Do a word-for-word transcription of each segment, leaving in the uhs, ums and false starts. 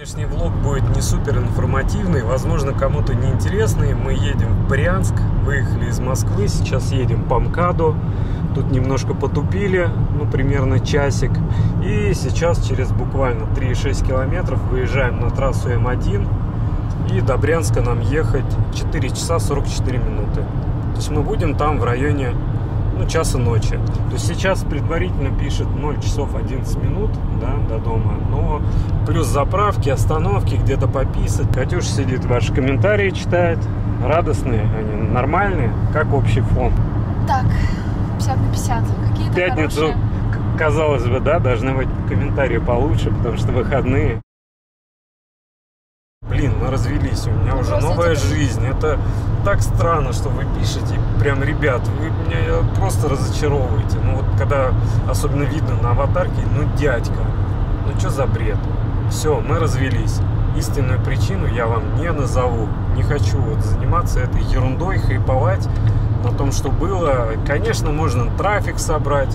Сегодняшний влог будет не супер информативный, возможно, кому-то неинтересный. Мы едем в Брянск, выехали из Москвы, сейчас едем по МКАДу. Тут немножко потупили, ну, примерно часик. И сейчас через буквально три и шесть километров выезжаем на трассу М один. И до Брянска нам ехать четыре часа сорок четыре минуты. То есть мы будем там в районе, ну, часа ночи. То есть сейчас предварительно пишет ноль часов одиннадцать минут, да, до дома. Но плюс заправки, остановки, где-то пописать. Катюша сидит, ваши комментарии читает. Радостные, они нормальные, как общий фон. Так, пятьдесят на пятьдесят. Какие-то пятницу, хорошие. казалось бы, да, должны быть комментарии получше, потому что выходные. Блин, мы развелись, у меня Ну, уже просто новая теперь- жизнь. Это так странно, что вы пишете. Прям, ребят, вы меня просто разочаровываете. Ну вот когда особенно видно на аватарке, ну дядька, ну что за бред? Все, мы развелись. Истинную причину я вам не назову. Не хочу вот заниматься этой ерундой, хайповать на том, что было. Конечно, можно трафик собрать,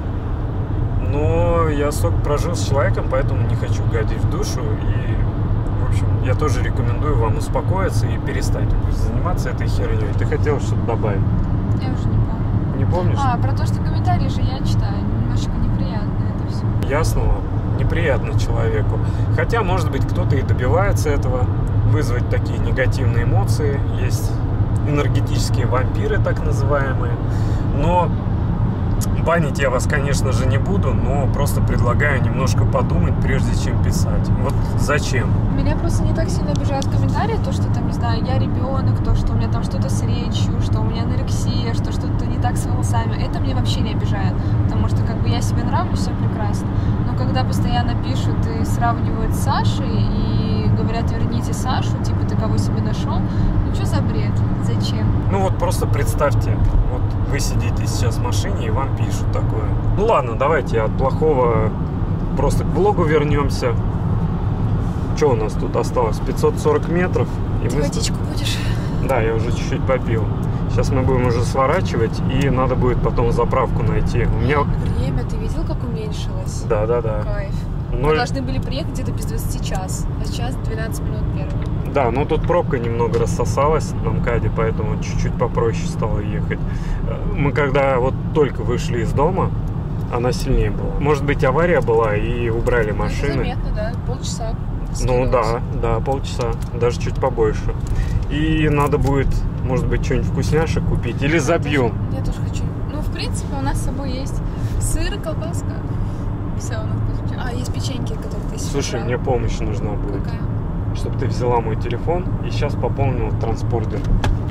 но я столько прожил с человеком, поэтому не хочу гадить в душу. И, в общем, я тоже рекомендую вам успокоиться и перестать заниматься этой херней. Ты хотел что-то добавить? Я уже не помню. Не помнишь? А, про то, что комментарии же я читаю. Немножечко неприятно это все. Ясно вам? Неприятно человеку. Хотя, может быть, кто-то и добивается этого, вызвать такие негативные эмоции. Есть энергетические вампиры, так называемые. Но банить я вас, конечно же, не буду, но просто предлагаю немножко подумать, прежде чем писать. Вот зачем? Меня просто не так сильно обижают комментарии, то, что там, не знаю, я ребенок, то, что у меня там что-то с речью, что у меня анорексия, что что-то не так с волосами. Это мне вообще не обижает, потому что как бы я себе нравлюсь, все прекрасно. Но когда постоянно пишут и сравнивают с Сашей и говорят, верните Сашу, типа, ты кого себе нашел, ну что за бред? Зачем? Ну вот просто представьте, вот вы сидите сейчас в машине и вам пишут такое. Ну ладно, давайте от плохого просто к влогу вернемся. Что у нас тут осталось? пятьсот сорок метров. И Ты мы... водичку будешь? Да, я уже чуть-чуть попил. Сейчас мы будем уже сворачивать, и надо будет потом заправку найти. У меня... Время, ты видел, как уменьшилось? Да, да, да. Кайф. Мы Ноль... должны были приехать где-то без двадцати час, а сейчас двенадцать минут первого. Да, но тут пробка немного рассосалась на МКАДе, поэтому чуть-чуть попроще стало ехать. Мы когда вот только вышли из дома, она сильнее была. Может быть, авария была и убрали машины. Ну, заметно, да, полчаса. Ну да, да, полчаса, даже чуть побольше. И надо будет, может быть, что-нибудь вкусняшек купить или забьем. Я тоже хочу. Ну, в принципе, у нас с собой есть сыр и колбаска. Все, у нас будет. А, есть печеньки, которые ты себе Слушай, брал. мне помощь нужна будет. Какая? Чтобы ты взяла мой телефон и сейчас пополнила транспордер.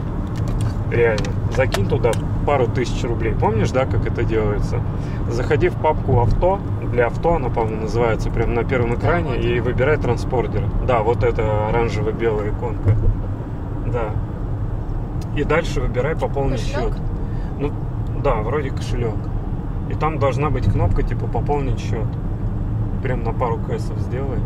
Реально. Закинь туда пару тысяч рублей. Помнишь, да, как это делается? Заходи в папку авто. Для авто она, по-моему, называется прямо на первом экране. Да, вот. И выбирай транспордер. Да, вот это оранжево-белая иконка. Да. И дальше выбирай пополнить Кошелек? счет. Ну, да, вроде кошелек. И там должна быть кнопка типа пополнить счет. Прям на пару кэсов сделай.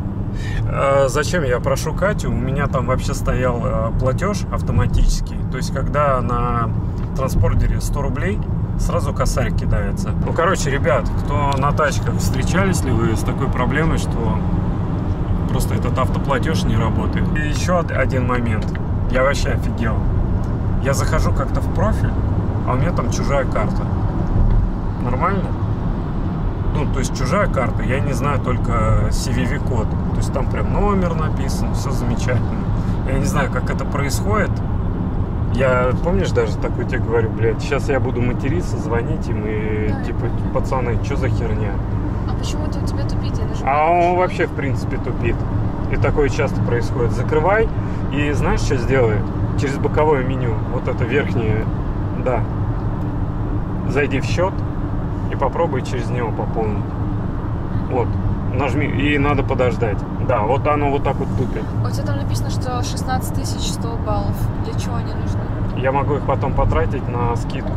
А зачем я прошу Катю? У меня там вообще стоял а, платеж автоматический. То есть, когда на транспортере сто рублей, сразу косарь кидается. Ну, короче, ребят, кто на тачках, встречались ли вы с такой проблемой, что просто этот автоплатеж не работает? И еще один момент. Я вообще офигел. Я захожу как-то в профиль, а у меня там чужая карта. Нормально? Ну, то есть чужая карта, я не знаю только си ви ви-код. То есть там прям номер написан, все замечательно. Я не знаю, как это происходит. Я, помнишь, даже такой тебе говорю, блядь, сейчас я буду материться, звонить им и, да, типа, пацаны, что за херня? А почему-то у тебя тупит, я даже... А он вообще, в принципе, тупит. И такое часто происходит. Закрывай и знаешь, что сделай? Через боковое меню, вот это верхнее, да. Зайди в счет и попробуй через него пополнить. Вот, нажми, и надо подождать. Да, вот оно вот так вот тупит. У тебя там написано, что шестнадцать тысяч сто баллов. Для чего они нужны? Я могу их потом потратить на скидку.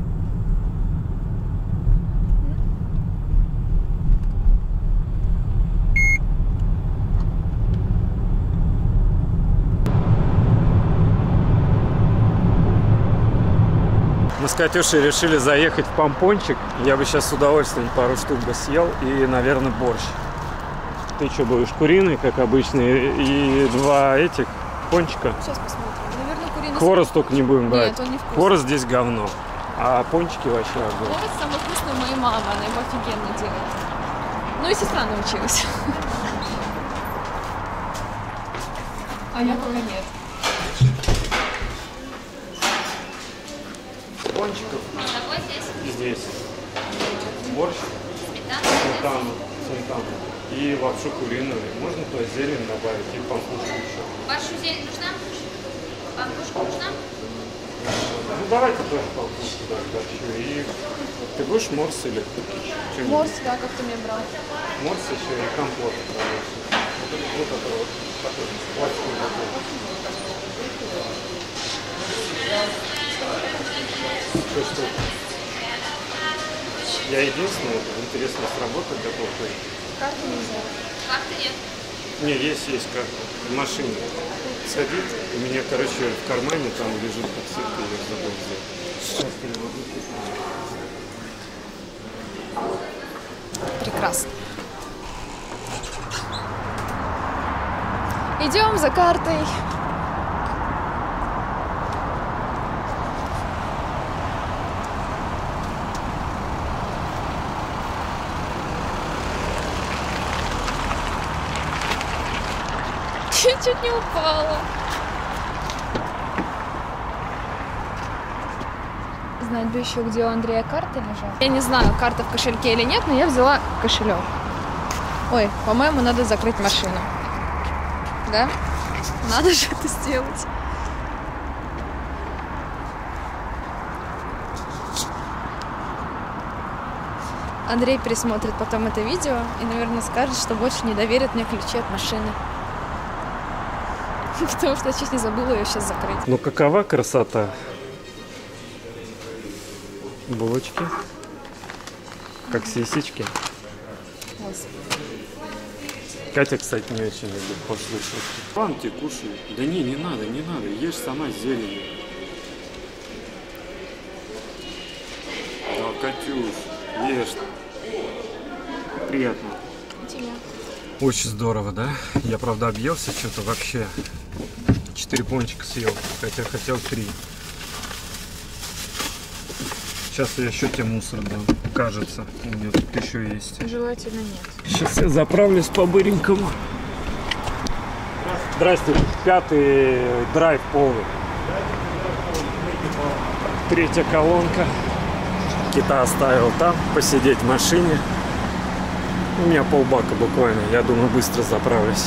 Мы с Катюшей решили заехать в Помпончик. Я бы сейчас с удовольствием пару штук бы съел и, наверное, борщ. ты что будешь? Куриный, как обычно, и два этих пончика? Сейчас посмотрим. Наверное, куриный. Хворост только не будем брать. Нет, он не вкусный. Хворост здесь говно. А пончики вообще огонь. Хворост самый вкусный у моей мамы, она его офигенно делает. Ну и сестра научилась. А я пока нет. Пончиков Какой здесь? здесь. Борщ, Сметана? сметану, сметану и лапшу куриную. Можно туда зелень добавить и пампушку еще. Вашу зелень нужна? Пампушка нужна? Ну давайте тоже пампушку тогда еще. И ты будешь морс или что-нибудь? Морс, да, как ты мне брал. Морс еще и компот. Вот это вот такой пластиковый такой. Что, что? Я единственное, интересно сработать готов. Карты нельзя. Карты нет. Не, есть, есть карта. В машине. Садит, у меня, короче, в кармане там лежит подсветка, я забыл взять. Сейчас переводу. Прекрасно. Идем за картой. Чуть не упала. Знать бы еще, где у Андрея карта лежат. Я не знаю, карта в кошельке или нет, но я взяла кошелек. Ой, по-моему, надо закрыть машину. Да? Надо же это сделать. Андрей пересмотрит потом это видео и, наверное, скажет, что больше не доверит мне ключи от машины. Потому что я чуть не забыла ее сейчас закрыть. Ну какова красота? Булочки. Как сисечки. Катя, кстати, не очень любит пошлые шутки. Ладно, тебе кушай. Да не, не надо, не надо. Ешь сама зелень. Да, Катюш, ешь. Приятно. Тебе. Очень здорово, да? Я, правда, объелся что-то вообще. Четыре пончика съел, хотя хотел три. Сейчас я еще тебе мусор дам, кажется. У меня тут еще есть. Желательно нет. Сейчас я заправлюсь по-быренькому. Здрасте, пятый драйв полный. Третья колонка. Кита оставил там, посидеть в машине. У меня полбака буквально, я думаю, быстро заправлюсь.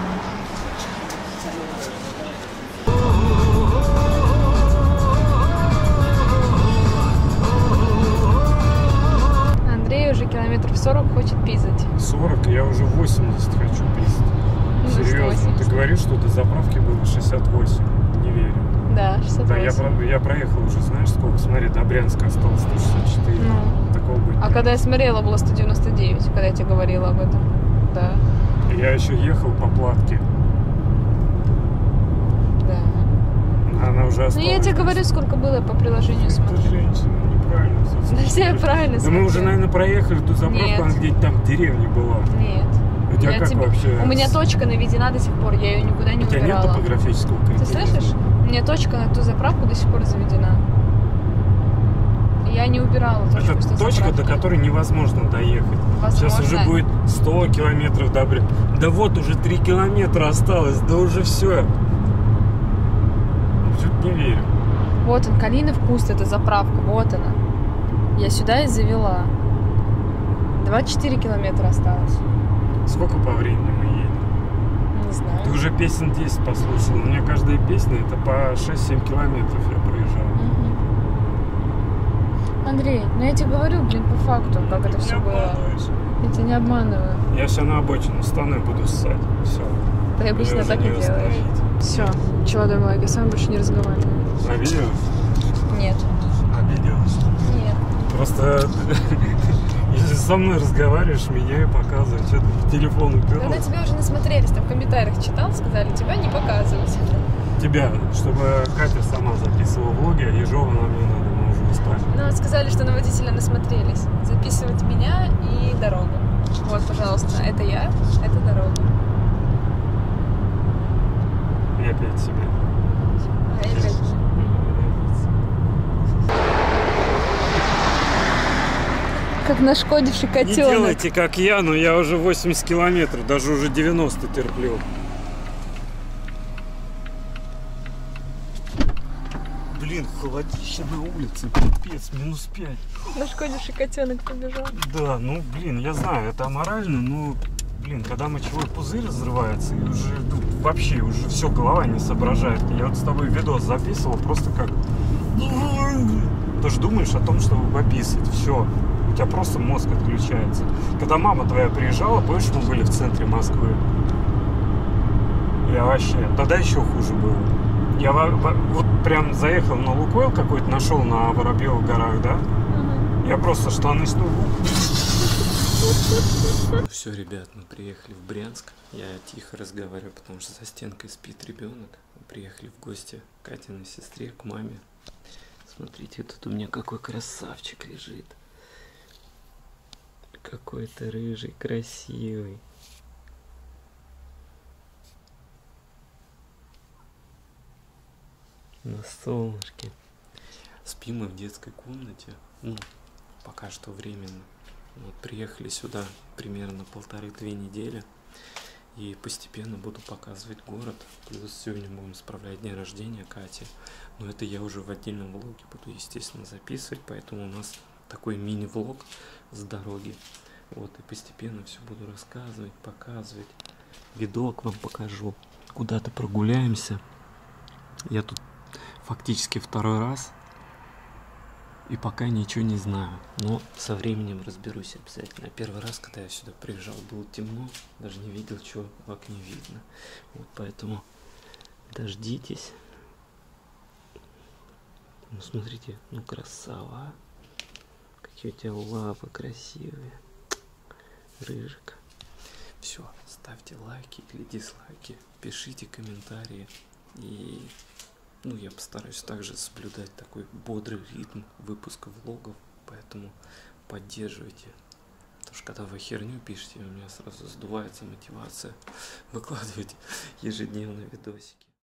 Андрей уже километров сорок хочет пиздать. сорок, я уже восемьдесят хочу пиздать. Ну, Серьезно, восемьдесят. ты говоришь, что до заправки было шестьдесят восемь. Не верю. Да, шестьдесят восемь. Да, я, про- я проехал уже, знаешь, сколько? Смотри, до Брянска осталось сто шестьдесят четыре. Ну. Такого быть. А не когда я смотрела, было сто девяносто девять, когда я тебе говорила об этом. Да, может. Я еще ехал по платке. да. Она уже Ну осталась. я тебе говорю, сколько было по приложению Это смотрю. женщина, неправильно. Да все я правильно Да мы уже, смотрю. наверное, проехали ту заправку, Нет. она где-то там в деревне была. Нет. У тебя Я как тебе- вообще? У меня точка наведена до сих пор, я ее никуда не У тебя нет убирала. топографического Ты критерия? слышишь? У меня точка на ту заправку до сих пор заведена. И я не убирала точку Это с той точка, заправки. до которой невозможно доехать. Сейчас Возможно. уже будет сто километров до Брянска. Да вот уже три километра осталось, да уже все. Чуть не верю. Вот он, Калинов куст, это заправка, вот она. Я сюда и завела. двадцать четыре километра осталось. Сколько по времени мы едем? Не знаю. Ты уже песен десять послушал. У меня каждая песня это по шесть-семь километров я проезжал. Мгм. Андрей, ну я тебе говорю, блин, по факту, как это все было. Я тебя не обманываю. Я сейчас на обочину встану и буду ссать. Все. Ты обычно так и делаешь. Все, человек мой, я с вами больше не разговариваю. Обиделась? Нет. Обиделась. Нет. Просто если со мной разговариваешь, меня и показывают. Что ты в телефон Когда уперлась? тебя уже насмотрелись, там в комментариях читал, сказали, тебя не показывать. Тебя, чтобы Катя сама записывала влоги, а Ежова нам не надо, мы уже устали. Ну, вот сказали, что на водителя насмотрелись. Записывать меня и дорогу. Вот, пожалуйста, это я, это дорога. И опять себя. А я опять. Как нашкодивший Не котенок. делайте, как я, но я уже восемьдесят километров, даже уже девяносто терплю. Блин, холодище на улице, пипец, минус пять. Нашкодивший котенок побежал. Да, ну, блин, я знаю, это аморально, но, блин, когда мочевой пузырь разрывается, и уже, ну, вообще, уже все, голова не соображает. Я вот с тобой видос записывал, просто как... Ты же думаешь о том, чтобы пописать, все. У тебя просто мозг отключается. Когда мама твоя приезжала, помнишь, мы были в центре Москвы? Я вообще... Тогда еще хуже было. Я во- во- вот прям заехал на Лукойл какой-то, нашел на Воробьевых горах, да? Угу. Я просто штаны снул. Ну все, ребят, мы приехали в Брянск. Я тихо разговариваю, потому что за стенкой спит ребенок. Мы приехали в гости к Катиной сестре, к маме. Смотрите, тут у меня какой красавчик лежит. Какой-то рыжий, красивый. На солнышке. Спим мы в детской комнате. Ну, пока что временно. Вот, приехали сюда примерно полторы-две недели. И постепенно буду показывать город. Плюс сегодня будем справлять день рождения Кати. Но это я уже в отдельном влоге буду, естественно, записывать. Поэтому у нас такой мини-влог с дороги. Вот, и постепенно все буду рассказывать, показывать. Видок вам покажу. Куда-то прогуляемся. Я тут фактически второй раз. И пока ничего не знаю. Но со временем разберусь обязательно. Первый раз, когда я сюда приезжал, было темно. Даже не видел, что в окне видно. Вот поэтому дождитесь. Ну смотрите, ну красава. Какие у тебя лапы красивые. Рыжик. Все, ставьте лайки или дизлайки. Пишите комментарии. И... Ну, я постараюсь также соблюдать такой бодрый ритм выпуска влогов, поэтому поддерживайте. Потому что когда вы херню пишете, у меня сразу сдувается мотивация выкладывать ежедневные видосики.